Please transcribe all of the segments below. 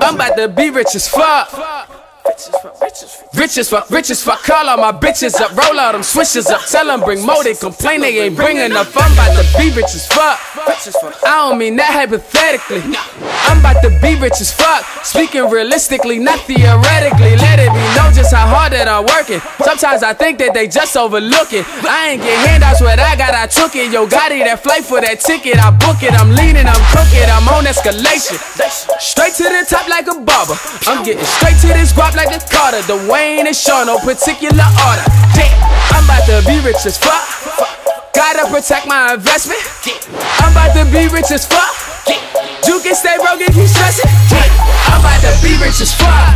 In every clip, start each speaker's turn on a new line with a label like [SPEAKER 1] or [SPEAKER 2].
[SPEAKER 1] I'm about to be rich as fuck. Rich as fuck, rich as fuck. Call all my bitches up, roll all them switches up. Tell them bring more, they complain they ain't bringing enough. I'm about to be rich as fuck. I don't mean that hypothetically. I'm about to be rich as fuck. Speaking realistically, not theoretically. Let it be known just how hard that I'm working. Sometimes I think that they just overlooking. I ain't get handouts, what I got, I took it. Yo, Gotti, that flight for that ticket, I book it. I'm leaning, I'm cooking, I'm on escalation. Straight to the top like a barber. I'm getting straight to this guap like a Carter. The Wayne and Sean, no particular order. I'm about to be rich as fuck. Gotta protect my investment. I'm about to be rich as fuck. You can stay broke if you stressing. I'm about to be rich as fuck.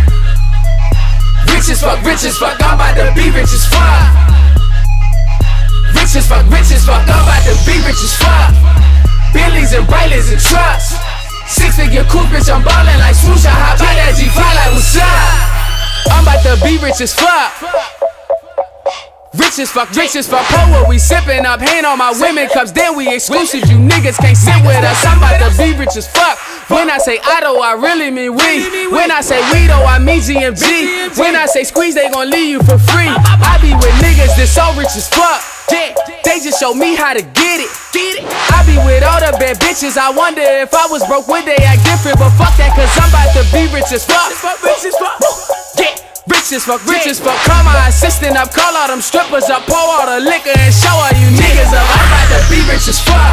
[SPEAKER 1] Rich as fuck, rich as fuck. I'm about to be rich as fuck. Rich as fuck, rich as fuck. I'm about to be rich as fuck. Bentleys and Brailers and trucks. 6-figure coupe, bitch, I'm ballin' like swoosh. I hop out that G5 like what's up. I'm about to be rich as fuck. Rich as fuck, rich as fuck. Pour what we sippin' up, hand on my women cups. Then we exclusive, you niggas can't sit with us. I'm about to be rich as fuck. When I say Otto, I really mean we. When I say we though, I mean GMG. When I say squeeze, they gon' leave you for free. I be with niggas that's so rich as fuck. They just show me how to get it. I be with all the bad bitches. I wonder if I was broke, would they act different? But fuck that, cause I'm about to be rich as fuck. Rich as fuck. Rich as fuck, rich as fuck. Call my assistant up, call all them strippers up, pour all the liquor and show all you niggas up. I'm about to be rich as fuck.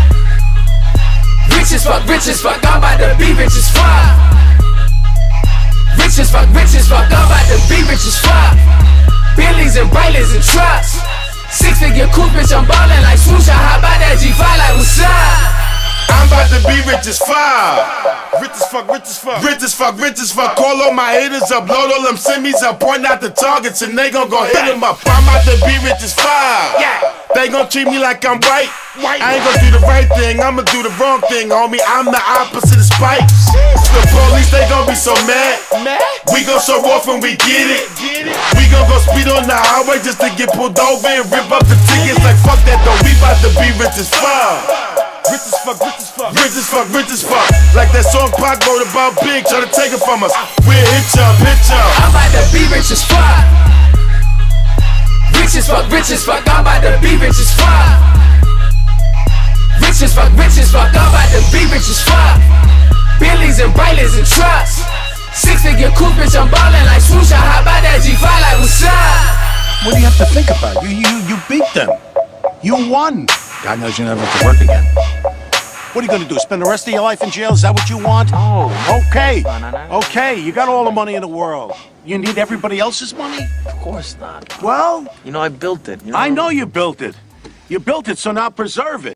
[SPEAKER 1] Rich as fuck, rich as fuck. I'm about to be rich as fuck. Rich as fuck, rich as fuck. I'm about to be rich as fuck. Bentleys and Brailers and trucks. 6-figure coupe, bitch, I'm ballin' like swoosh. I hop out that G5 like what's up.
[SPEAKER 2] I'm about to be rich as fuck. Rich as fuck, rich as fuck. Rich as fuck, rich as fuck. Call all my haters up, load all them semis up, point out the targets and they gon' go hit them up. I'm about to be rich as fuck. They gon' treat me like I'm white. I ain't gon' do the right thing, I'ma do the wrong thing, homie. I'm the opposite of Spike. The police, they gon' be so mad. We gon' show off when we get it. We gon' go speed on the highway just to get pulled over and rip up the tickets. Like fuck that though, we bout to be rich as fuck. Rich as fuck, rich as fuck. Rich as fuck, rich as fuck. Like that song Pac wrote about Big, try to take it from us. We'll hit y'all, hit y'all.
[SPEAKER 1] I'm about to be rich as fuck. Rich as fuck, rich as fuck. I'm about to be rich as fuck. Rich as fuck, rich as fuck. I'm about to be rich as fuck. Bentleys and Brailers and trucks. 6-figure coupe, bitch, I'm ballin' like swoosh. I hop out that G5 like what's up.
[SPEAKER 3] What do you have to think about? You beat them. You won. God knows you never have to work again. What are you gonna do? Spend the rest of your life in jail? Is that what you want?
[SPEAKER 4] Oh.
[SPEAKER 3] Okay. Okay, you got all the money in the world. You need everybody else's money?
[SPEAKER 4] Of course not.
[SPEAKER 3] Well,
[SPEAKER 4] You know, I built it. You know?
[SPEAKER 3] I know you built it. You built it, so now preserve it.